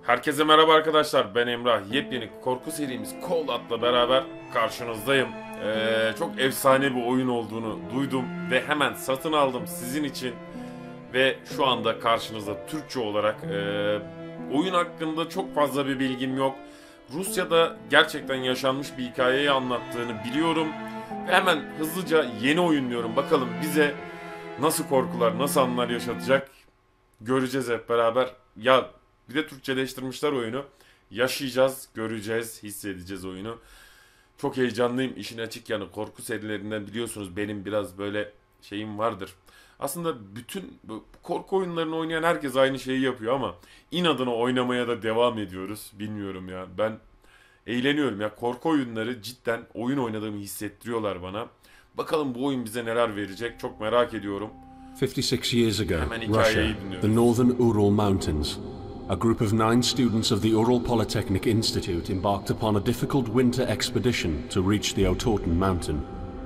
Herkese merhaba arkadaşlar, ben Emrah. Yepyeni korku serimiz Call beraber karşınızdayım. Çok efsane bir oyun olduğunu duydum ve hemen satın aldım sizin için. Ve şu anda karşınızda Türkçe olarak. Oyun hakkında çok fazla bir bilgim yok. Rusya'da gerçekten yaşanmış bir hikayeyi anlattığını biliyorum. Ve hemen hızlıca yeni oyun diyorum. Bakalım bize nasıl korkular, nasıl anlar yaşatacak göreceğiz hep beraber. Ya bir de Türkçeleştirmişler oyunu. Yaşayacağız, göreceğiz, hissedeceğiz oyunu. Çok heyecanlıyım. İşin açık yanı korku serilerinden biliyorsunuz benim biraz böyle şeyim vardır. Aslında bütün bu korku oyunlarını oynayan herkes aynı şeyi yapıyor ama inadına oynamaya da devam ediyoruz. Bilmiyorum ya. Ben eğleniyorum ya. Korku oyunları cidden oyun oynadığımı hissettiriyorlar bana. Bakalım bu oyun bize neler verecek çok merak ediyorum. 56 years ago, Hemen Russia, hikayeyi dinliyoruz. the northern Ural Mountains. A group of 9 students of the Ural Polytechnic Institute embarked upon a difficult winter expedition to reach the Otorten mountain.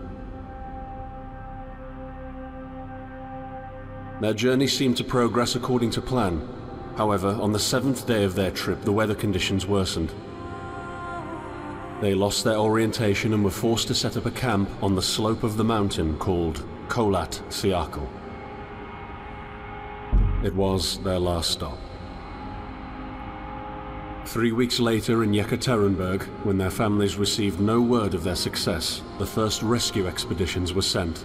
Their journey seemed to progress according to plan. However, on the 7th day of their trip, the weather conditions worsened. They lost their orientation and were forced to set up a camp on the slope of the mountain called Kholat Syakhl. It was their last stop. 3 weeks later in Yekaterinburg, when their families received no word of their success, the first rescue expeditions were sent.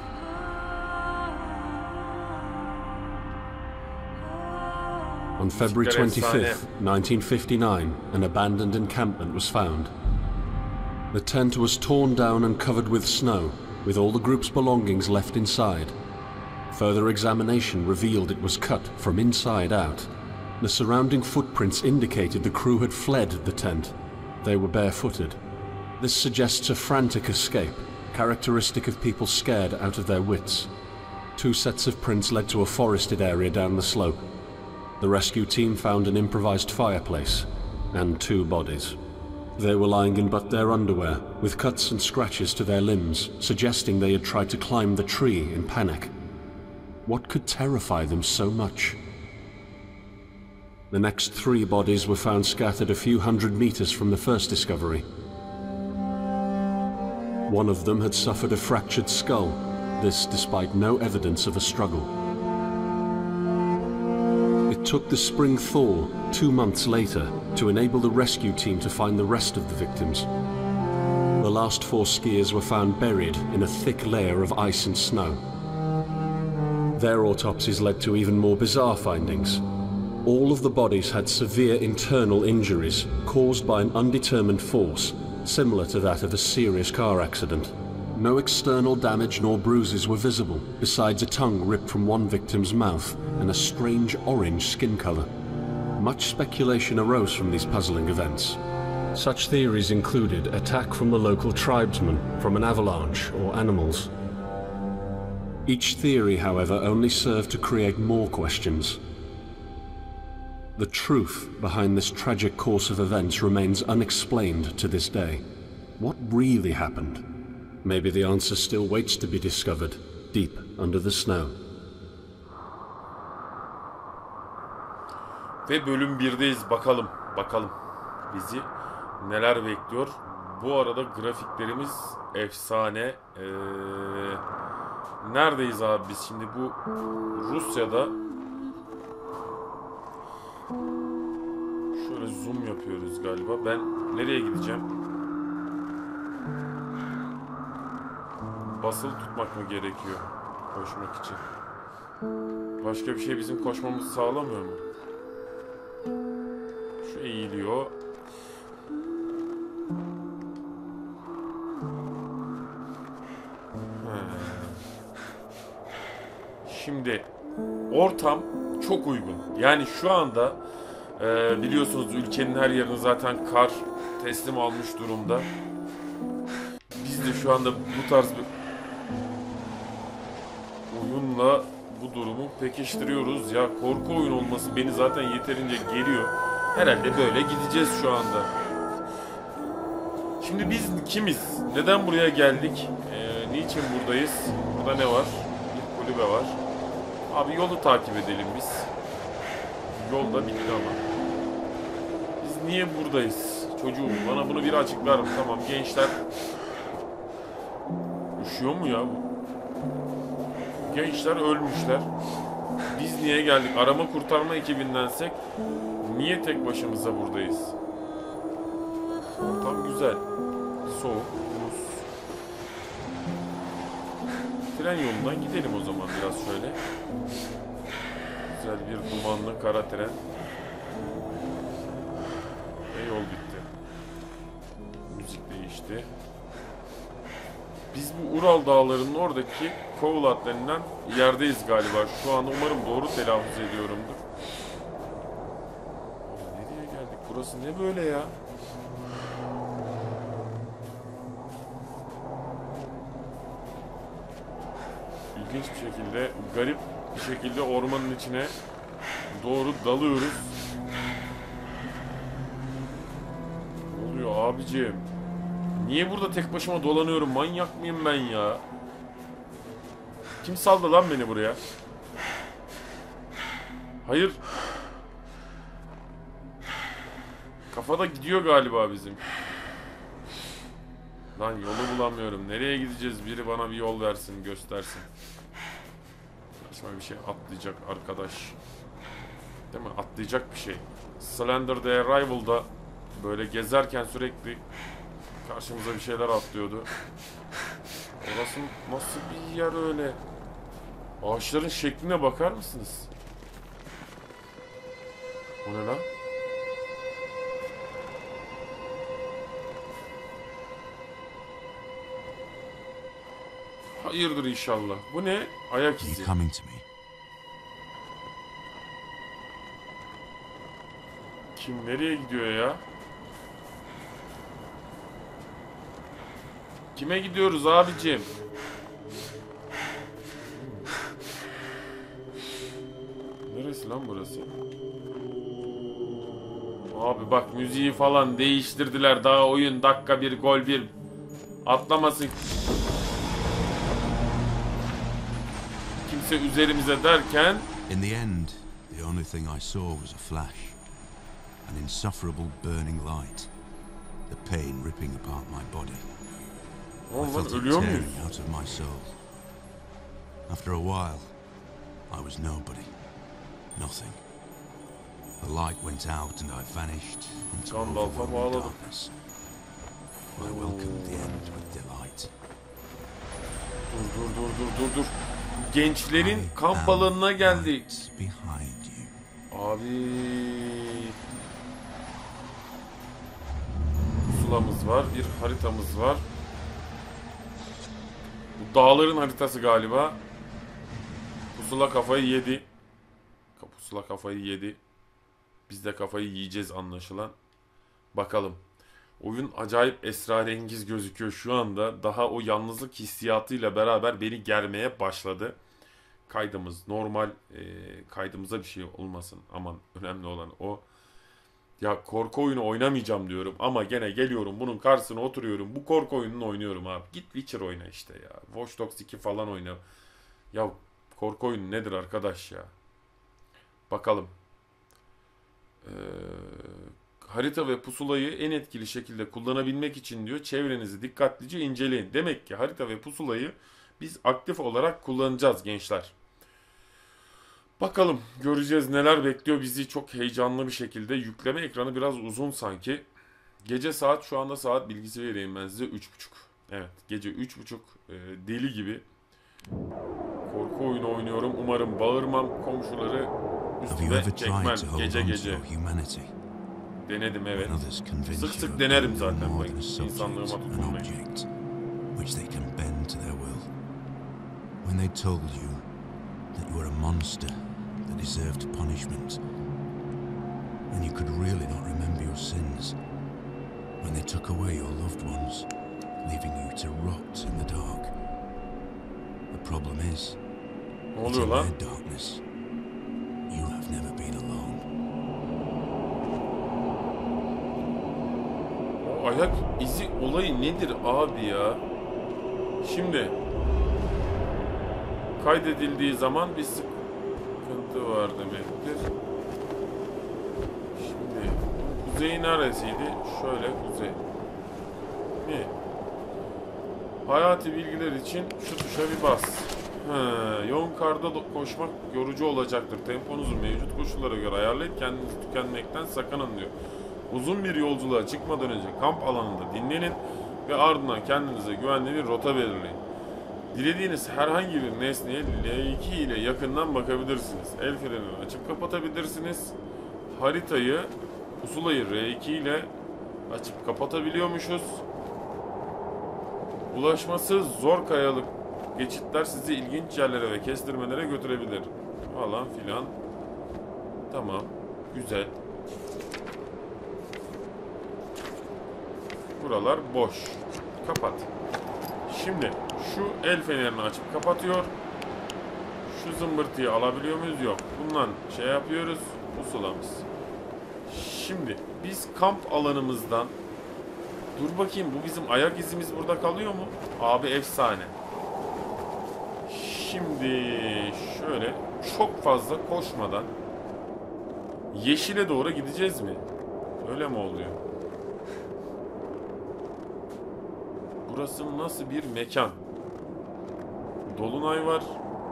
On February 25th, 1959, an abandoned encampment was found. The tent was torn down and covered with snow, with all the group's belongings left inside. Further examination revealed it was cut from inside out. The surrounding footprints indicated the crew had fled the tent. They were barefooted. This suggests a frantic escape, characteristic of people scared out of their wits. 2 sets of prints led to a forested area down the slope. The rescue team found an improvised fireplace and 2 bodies. They were lying in but their underwear, with cuts and scratches to their limbs, suggesting they had tried to climb the tree in panic. What could terrify them so much? The next 3 bodies were found scattered a few hundred meters from the first discovery. One of them had suffered a fractured skull, this despite no evidence of a struggle. It took the spring thaw 2 months later to enable the rescue team to find the rest of the victims. The last 4 skiers were found buried in a thick layer of ice and snow. Their autopsies led to even more bizarre findings. All of the bodies had severe internal injuries caused by an undetermined force, similar to that of a serious car accident. No external damage nor bruises were visible, besides a tongue ripped from one victim's mouth and a strange orange skin color. Much speculation arose from these puzzling events. Such theories included attack from the local tribesmen, from an avalanche, or animals. Each theory, however, only served to create more questions. The truth behind this tragic course of events remains unexplained to this day. What really happened? Maybe the answer still waits to be discovered, deep under the snow. Ve bölüm 1'deyiz. Bakalım. Bizi neler bekliyor. Bu arada grafiklerimiz efsane. Neredeyiz abi biz şimdi? Bu Rusya'da. Şöyle zoom yapıyoruz galiba. Ben nereye gideceğim? Basılı tutmak mı gerekiyor koşmak için? Başka bir şey bizim koşmamızı sağlamıyor mu? Şu eğiliyor. Şimdi ortam çok uygun. Yani şu anda biliyorsunuz ülkenin her yerine zaten kar teslim almış durumda. Biz de şu anda bu tarz bir oyunla bu durumu pekiştiriyoruz. Ya korku oyun olması beni zaten yeterince geriyor. Herhalde böyle gideceğiz şu anda. Şimdi biz kimiz? Neden buraya geldik? Niçin buradayız? Burada ne var? Bir kulübe var. Abi yolu takip edelim biz. Yolda bitti ama. niye buradayız? Çocuğum bana bunu bir açıklar mı? Tamam gençler. Üşüyor mu ya bu? Gençler ölmüşler. Biz niye geldik? Arama kurtarma ekibindensek niye tek başımıza buradayız? Ortam güzel. Soğuk, buz. Tren yolundan gidelim o zaman biraz şöyle. Güzel bir dumanlı kara tren. Ve yol bitti. Müzik değişti. Biz bu Ural Dağları'nın oradaki Kovlat denilen yerdeyiz galiba. Şu an umarım doğru telaffuz ediyorumdur. Nereye geldik? Burası ne böyle ya? İlginç bir şekilde, garip bir şekilde ormanın içine doğru dalıyoruz. Ne oluyor abiciğim? Niye burada tek başıma dolanıyorum? Manyak mıyım ben ya? Kim saldı lan beni buraya? Hayır. Kafada gidiyor galiba bizim. Lan yolu bulamıyorum. Nereye gideceğiz? Biri bana bir yol versin, göstersin. Saçma bir şey atlayacak arkadaş. Değil mi? Atlayacak bir şey. Slender The Arrival'da böyle gezerken sürekli karşımıza bir şeyler atlıyordu. Orası nasıl bir yer öyle? Ağaçların şekline bakar mısınız? O ne lan? Hayırdır inşallah. Bu ne? Ayak izi. Kim nereye gidiyor ya? Kime gidiyoruz abicim? Neresi lan burası? Abi bak müziği falan değiştirdiler. Daha oyun dakika bir gol bir. Atlamasın. Kimse üzerimize derken. In the end, the only thing I saw was a flash. An insufferable burning light. The pain ripping apart my body. I felt it tearing out of my soul. After a while, I was nobody. Nothing. The light went out and I vanished into overwhelming darkness. I welcomed the end with delight. Dur. Gençlerin kamp alanına geldik. Abi. Pusulamız var, bir haritamız var. Bu dağların haritası galiba. Pusula kafayı yedi. Pusula kafayı yedi. Biz de kafayı yiyeceğiz anlaşılan. Bakalım. Oyun acayip esrarengiz gözüküyor şu anda. Daha o yalnızlık hissiyatıyla beraber beni germeye başladı. Kaydımız normal. Kaydımıza bir şey olmasın. Aman önemli olan o. Ya korku oyunu oynamayacağım diyorum. Ama gene geliyorum bunun karşısına oturuyorum. Bu korku oyununu oynuyorum abi. Git Witcher oyna işte ya. Watch Dogs 2 falan oyna. Ya korku oyunu nedir arkadaş ya? Bakalım. Harita ve pusulayı en etkili şekilde kullanabilmek için diyor çevrenizi dikkatlice inceleyin. Demek ki harita ve pusulayı biz aktif olarak kullanacağız gençler. Bakalım göreceğiz neler bekliyor bizi çok heyecanlı bir şekilde. Yükleme ekranı biraz uzun sanki. Gece saat şu anda saat bilgisi vereyim ben size 3.30. Evet gece 3.30 deli gibi. Korku oyunu oynuyorum. Umarım bağırmam komşuları üstüme çekmem gece. Denedim evet. Sık sık denerim zaten. İnsanlığıma tutunmayı. When they told you that you were a monster that deserved punishment, when you could really not remember your sins, when they took away your loved ones, leaving you to rot in the dark. The problem is, that in their darkness, you have never been alone. O ayak izi olayı nedir abi ya? Şimdi kaydedildiği zaman bir sıkıntı var demektir. Şimdi Kuzey neresiydi? Şöyle kuzey. Mi? Hayati bilgiler için şu tuşa bir bas. Yoğun karda koşmak yorucu olacaktır. Temponuzu mevcut koşullara göre ayarlayıp kendinizi tükenmekten sakının diyor. Uzun bir yolculuğa çıkmadan önce kamp alanında dinlenin ve ardından kendinize güvenli bir rota belirleyin. Dilediğiniz herhangi bir nesneye L2 ile yakından bakabilirsiniz. El frenini açıp kapatabilirsiniz. Haritayı, pusulayı R2 ile açıp kapatabiliyormuşuz. Ulaşması zor kayalık geçitler sizi ilginç yerlere ve kestirmelere götürebilir. Falan filan. Tamam. Güzel. Buralar boş. Kapat. Şimdi şu el fenerini açıp kapatıyor. Şu zımbırtıyı alabiliyor muyuz? Yok. Bundan şey yapıyoruz. Pusulamız. Şimdi biz kamp alanımızdan dur bakayım, bu bizim ayak izimiz burada kalıyor mu? Abi efsane. Şimdi şöyle çok fazla koşmadan yeşile doğru gideceğiz mi? Öyle mi oluyor? Burası nasıl bir mekan? Dolunay var.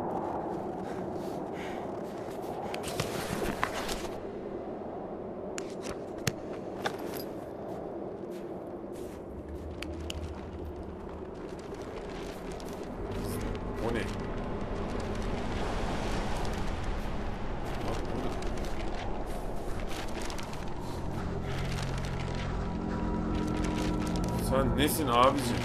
O ne? Sen nesin abicim?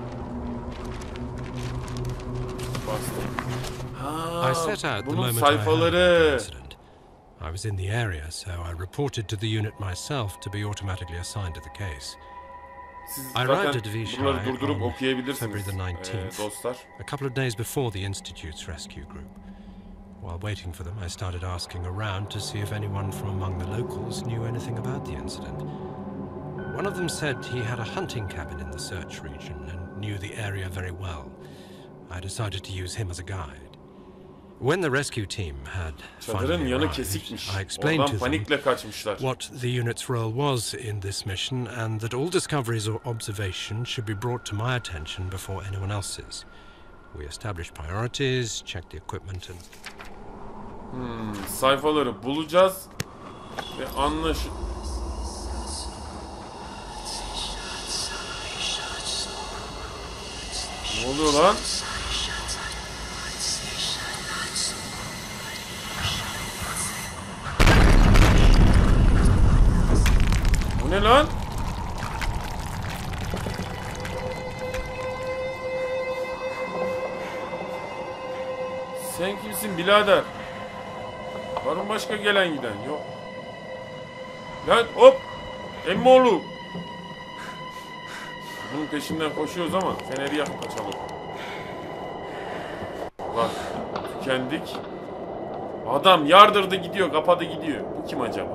I set out the bunun moment I heard of the sayfaları. incident. I was in the area, so I reported to the unit myself to be automatically assigned to the case. Siz I arrived zaten at Vishai bunları durdurup on okuyabilirsiniz February the 19th, dostlar. a couple of days before the Institute's rescue group. While waiting for them, I started asking around to see if anyone from among the locals knew anything about the incident. One of them said he had a hunting cabin in the search region and knew the area very well. I decided to use him as a guide. When the rescue team had Çadırın finally yanı arrived, kesikmiş. I explained Oradan to them panikle kaçmışlar. what the unit's role was in this mission and that all discoveries or observations should be brought to my attention before anyone else's. We established priorities, checked the equipment and... Sayfaları bulacağız ve Ne oluyor lan? Bu ne lan? Sen kimsin birader? Var mı başka gelen giden? Yok. Lan hop! Emmoğlu! Bunun peşinden koşuyoruz ama feneri yakıp kaçalım. Bak, tükendik. Adam yardırdı gidiyor, kapadı gidiyor. Bu kim acaba?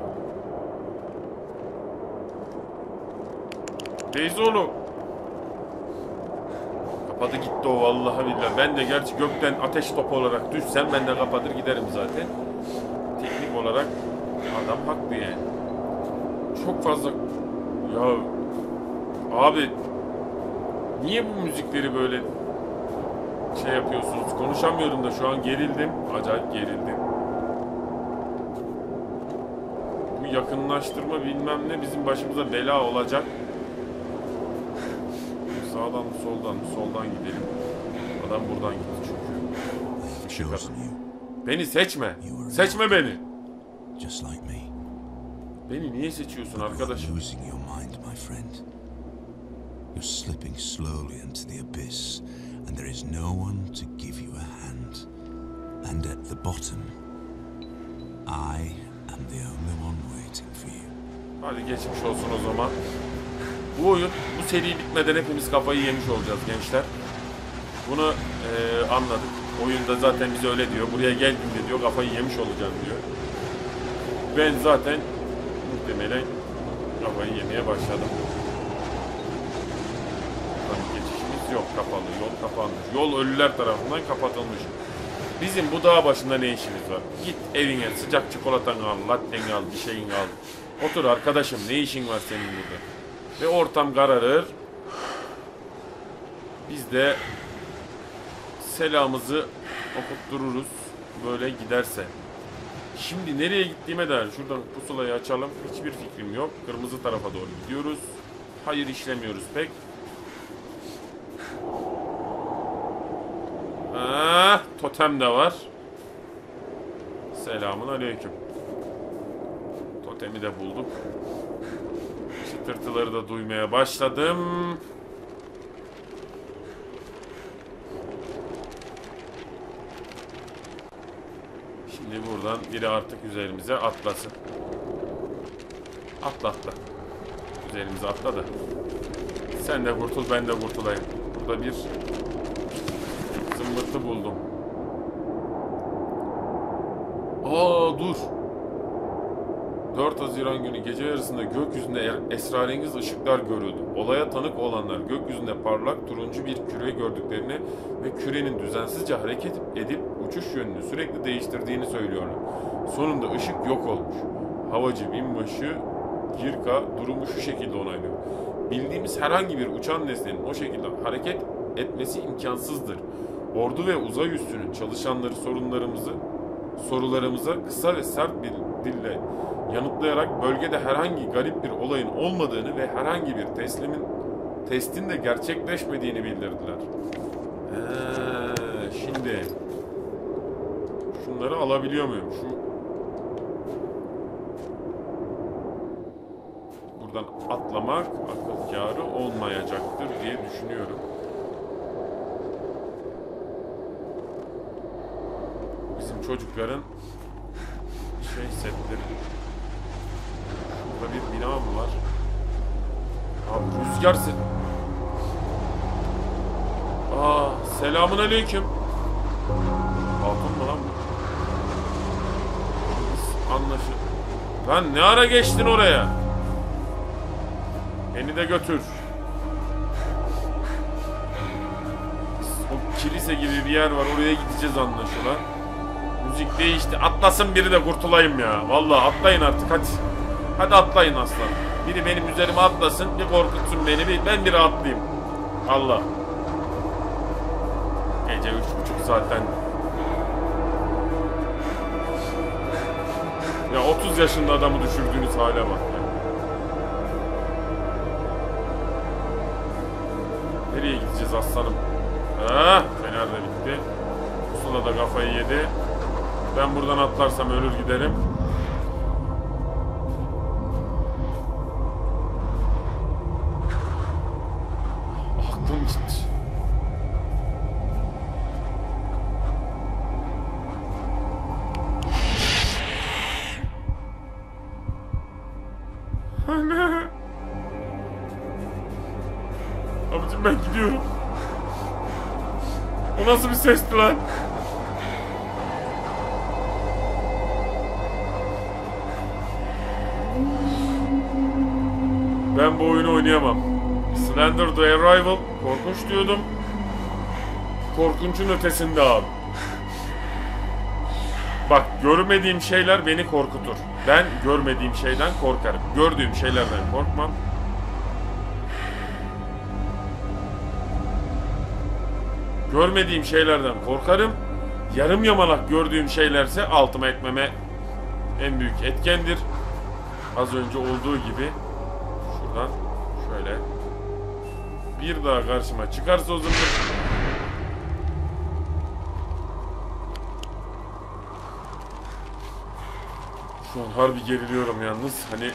Teyzeoğlu. Kapadı gitti o vallahi billahi. Ben de gerçi gökten ateş topu olarak düşsem ben de kapatır giderim zaten. Teknik olarak adam haklı yani. Çok fazla... Ya... Abi... Niye bu müzikleri böyle şey yapıyorsunuz? Konuşamıyorum da şu an gerildim. Acayip gerildim. Bu yakınlaştırma bilmem ne bizim başımıza bela olacak. Sağdan mı soldan mı? Soldan gidelim. Adam buradan gitti çünkü. Beni seçme. Seçme beni. Beni niye seçiyorsun arkadaşım? You're slipping slowly into the abyss, and there is no one to give you a hand. And at the bottom, I am the only one waiting for you. Hadi geçmiş olsun o zaman. Bu oyun, bu seri bitmeden hepimiz kafayı yemiş olacağız gençler. Bunu anladık. Oyunda zaten bize öyle diyor. Buraya geldiğinde diyor kafayı yemiş olacağım diyor. Ben zaten muhtemelen kafayı yemeye başladım. Yok, kapalı, yol kapanmış. Yol ölüler tarafından kapatılmış. Bizim bu dağ başında ne işimiz var? Git evine sıcak çikolatan al, latten al, bir şeyin al. Otur arkadaşım, ne işin var senin burada? Ve ortam kararır. Biz de selamımızı okuttururuz. Böyle giderse. Şimdi nereye gittiğime dair şuradan pusulayı açalım. Hiçbir fikrim yok. Kırmızı tarafa doğru gidiyoruz. Hayır, işlemiyoruz pek. Totem de var. Selamun aleyküm. Totemi de bulduk. Çıtırtıları da duymaya başladım. Şimdi buradan biri artık üzerimize atlasın. Atla. Üzerimize atla da. Sen de kurtul, ben de kurtulayım. Burada bir zımbırtı buldum. Dur. 4 Haziran günü gece yarısında gökyüzünde esrarengiz ışıklar görüldü. Olaya tanık olanlar gökyüzünde parlak turuncu bir küre gördüklerini ve kürenin düzensizce hareket edip uçuş yönünü sürekli değiştirdiğini söylüyorlar. Sonunda ışık yok olmuş. Havacı binbaşı Girka durumu şu şekilde onaylıyor. Bildiğimiz herhangi bir uçan nesnenin o şekilde hareket etmesi imkansızdır. Ordu ve uzay üssünün çalışanları sorularımıza kısa ve sert bir dille yanıtlayarak bölgede herhangi garip bir olayın olmadığını ve herhangi bir testin de gerçekleşmediğini bildirdiler. Şimdi şunları alabiliyor muyum? Buradan atlamak akıl kârı olmayacaktır diye düşünüyorum. Bizim çocukların setleri. Burada bir bina mı var? Abi rüzgar set. Selamun aleyküm. Balkon mu lan bu? Anlaşıldı. Lan ne ara geçtin oraya? Beni de götür. O kilise gibi bir yer var, oraya gideceğiz anlaşılan. Müzik değişti. Atlasın biri de kurtulayım ya. Vallahi atlayın artık hadi. Hadi atlayın aslan. Biri benim üzerime atlasın, bir korkutsun beni, ben bir rahatlayayım. Allah. Gece 3:30 zaten. Ya 30 yaşında adamı düşürdüğünüz hale bak ya. Nereye gideceğiz aslanım? Fener de bitti. Pusula da kafayı yedi. Ben buradan atlarsam ölür giderim. Aklım gitti. Anne. Abicim ben gidiyorum. O nasıl bir sesti lan? Ben bu oyunu oynayamam. Slender the Arrival korkunç diyordum. Korkunçun ötesinde abi. Bak, görmediğim şeyler beni korkutur. Ben görmediğim şeyden korkarım. Gördüğüm şeylerden korkmam. Görmediğim şeylerden korkarım. Yarım yamalak gördüğüm şeylerse altıma etmeme en büyük etkendir. Az önce olduğu gibi şuradan şöyle bir daha karşıma çıkarsa o zaman şu an harbi geriliyorum yalnız. Hani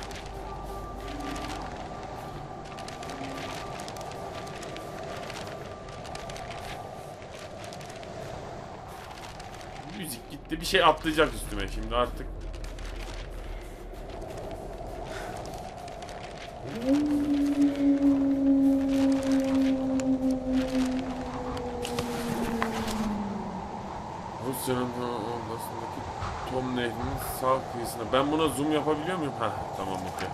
müzik gitti. Bir şey atlayacak üstüme şimdi artık. Rusya'nın odasındaki Tom Nehri'nin sağ kıyısına. Ben buna zoom yapabiliyor muyum? Heh, tamam, okey.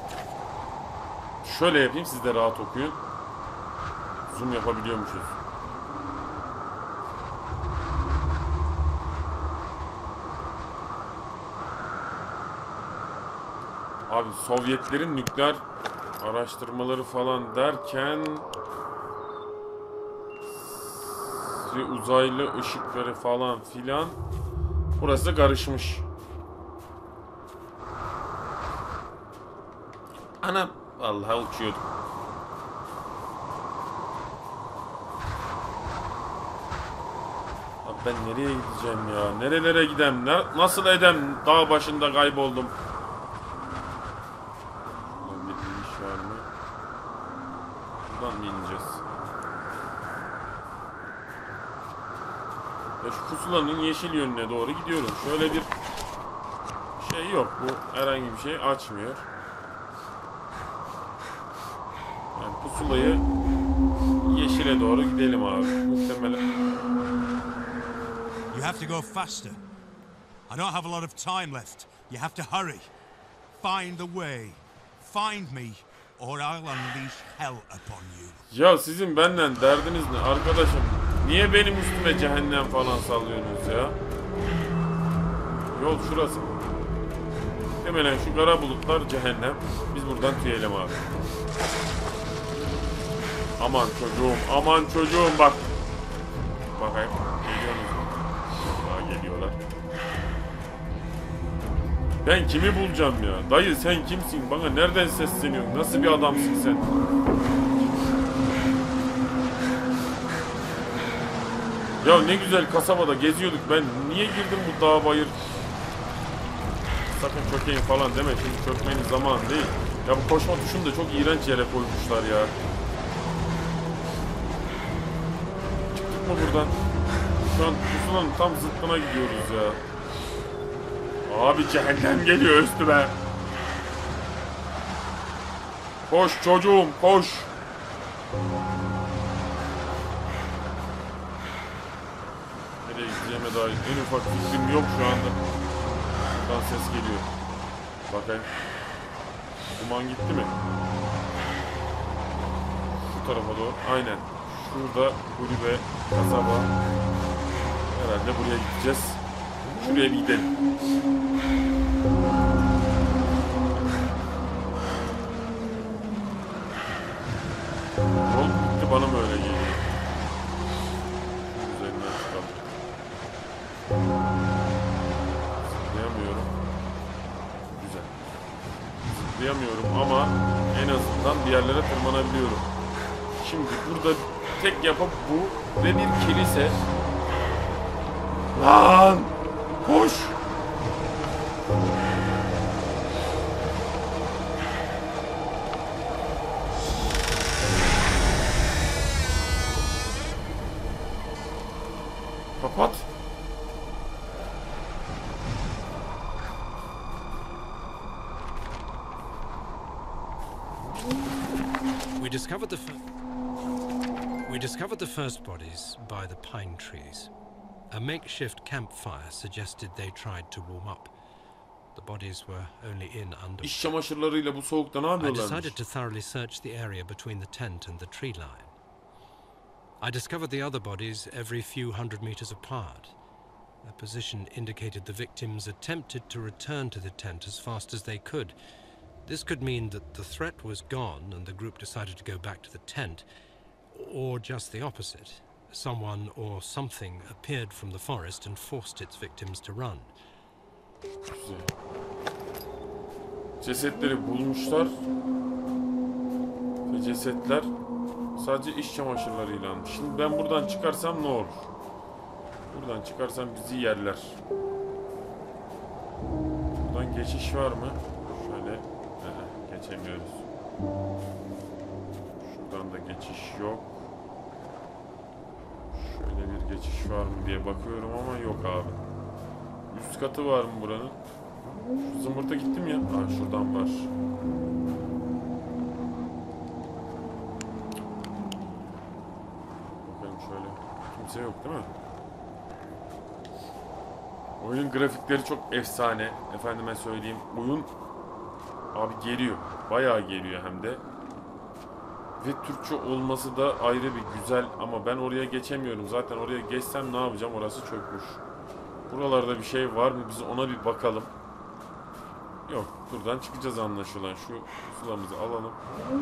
Şöyle yapayım, siz de rahat okuyun. Zoom yapabiliyormuşuz. Abi Sovyetlerin nükleer araştırmaları falan derken uzaylı ışıkları falan filan, burası karışmış. Ana vallahi uçuyordum. Abi ben nereye gideceğim ya? Nerelere gidem? Nasıl edem? Dağ başında kayboldum. Buradan bir iniş var mı? Buradan mı ineceğiz? Ya şu pusulanın yeşil yönüne doğru gidiyorum. Şöyle bir şey yok. Bu herhangi bir şey açmıyor. Yani pusulayı yeşile doğru gidelim abi. Muhtemelen. You have to go faster. I don't have a lot of time left. You have to hurry. Find the way. Find me, or I'll unleash hell upon you. Ya sizin benden derdiniz ne arkadaşım? Niye benim üstüme cehennem falan sallıyorsunuz ya? Yol şurası. Muhtemelen şu kara bulutlar cehennem. Biz buradan tüyelim abi. Aman çocuğum, aman çocuğum bak. Bakayım, geliyorsunuz mu? Daha geliyorlar. Ben kimi bulacağım ya? Dayı sen kimsin? Bana nereden sesleniyorsun? Nasıl bir adamsın sen? Ya ne güzel kasabada geziyorduk. Ben niye girdim bu dağ bayır? Sakın çökeyin falan deme. Şimdi çökmenin zamanı değil. Ya bu koşma tuşunu da çok iğrenç yere koymuşlar ya. Çıktık mı buradan? Şu an pusulanın tam zıttına gidiyoruz ya. Abi cehennem geliyor üstüme. Koş çocuğum koş. Nereye gideceğime dair en ufak fikrim yok şu anda. Buradan ses geliyor. Bakayım. Duman gitti mi? Şu tarafa doğru. Aynen. Şurada kulübe, kasaba. Herhalde buraya gideceğiz. Şuraya bir gidelim. Yol bitti, bana mı öyle geliyor? Üzerinden çıkalım. Zıplayamıyorum. Güzel. Zıplayamıyorum ama en azından bir yerlere tırmanabiliyorum. Şimdi burada tek yapıp bu ve bir kilise. Lan! Koş! Kapat. We discovered the first bodies by the pine trees. A makeshift campfire suggested they tried to warm up. The bodies were only in under. İş çamaşırlarıyla bu soğukta ne I yapıyorlarmış? decided to thoroughly search the area between the tent and the tree line. I discovered the other bodies every few hundred meters apart. Their position indicated the victims attempted to return to the tent as fast as they could. This could mean that the threat was gone and the group decided to go back to the tent, or just the opposite. Someone or something appeared from the forest and forced its victims to run. Güzel. Cesetleri bulmuşlar ve cesetler sadece iş çamaşırlarıyla. Şimdi ben buradan çıkarsam ne olur? Buradan çıkarsam bizi yerler. Buradan geçiş var mı? Şöyle geçemiyoruz. Şuradan da geçiş yok. Şöyle bir geçiş var mı diye bakıyorum ama yok abi. Üst katı var mı buranın? Şu zımbırta gittim ya. Aa, şuradan var. Bakalım şöyle. Kimse yok değil mi? Oyunun grafikleri çok efsane. Efendime söyleyeyim. Oyun abi geliyor. Bayağı geliyor hem de. Ve Türkçe olması da ayrı bir güzel ama ben oraya geçemiyorum. Zaten oraya geçsem ne yapacağım? Orası çökmüş. Buralarda bir şey var mı? Biz ona bir bakalım. Yok, buradan çıkacağız anlaşılan. Şu pusulamızı alalım.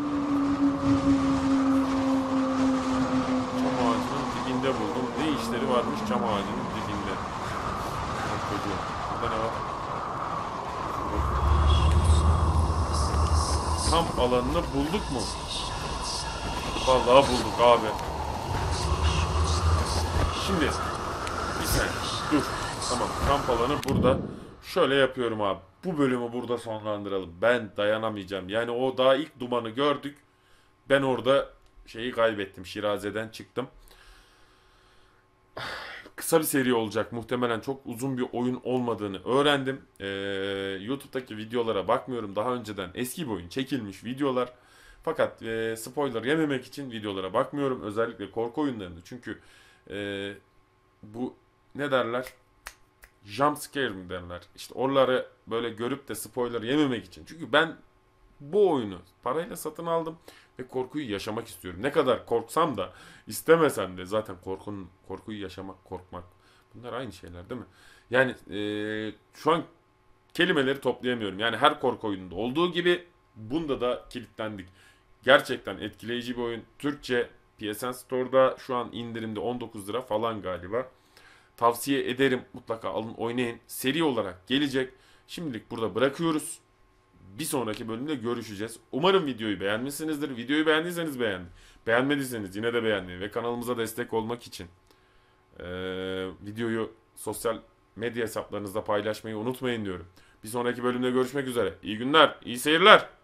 Çam ağacının dibinde buldum. Ne işleri varmış çam ağacının dibinde? Burada ne var? Kamp alanını bulduk mu? Vallahi bulduk abi. Şimdi bir saniye dur. Tamam, kamp alanı burada. Şöyle yapıyorum abi. Bu bölümü burada sonlandıralım. Ben dayanamayacağım. Yani o daha ilk dumanı gördük. Ben orada şeyi kaybettim. Şiraze'den çıktım. Kısa bir seri olacak. Muhtemelen çok uzun bir oyun olmadığını öğrendim. YouTube'daki videolara bakmıyorum. Daha önceden eski bir oyun çekilmiş videolar. Fakat spoiler yememek için videolara bakmıyorum. Özellikle korku oyunlarında. Çünkü bu ne derler? Jump scare mi derler? İşte oraları böyle görüp de spoiler yememek için. Çünkü ben bu oyunu parayla satın aldım ve korkuyu yaşamak istiyorum. Ne kadar korksam da istemesem de zaten korkuyu yaşamak, korkmak bunlar aynı şeyler değil mi? Yani şu an kelimeleri toplayamıyorum. Yani her korku oyununda olduğu gibi bunda da kilitlendik. Gerçekten etkileyici bir oyun. Türkçe PSN Store'da şu an indirimde 19 lira falan galiba. Tavsiye ederim, mutlaka alın oynayın. Seri olarak gelecek. Şimdilik burada bırakıyoruz. Bir sonraki bölümde görüşeceğiz. Umarım videoyu beğenmişsinizdir. Videoyu beğendiyseniz beğenin. Beğenmediyseniz yine de beğenmeyi ve kanalımıza destek olmak için videoyu sosyal medya hesaplarınızda paylaşmayı unutmayın diyorum. Bir sonraki bölümde görüşmek üzere. İyi günler, iyi seyirler.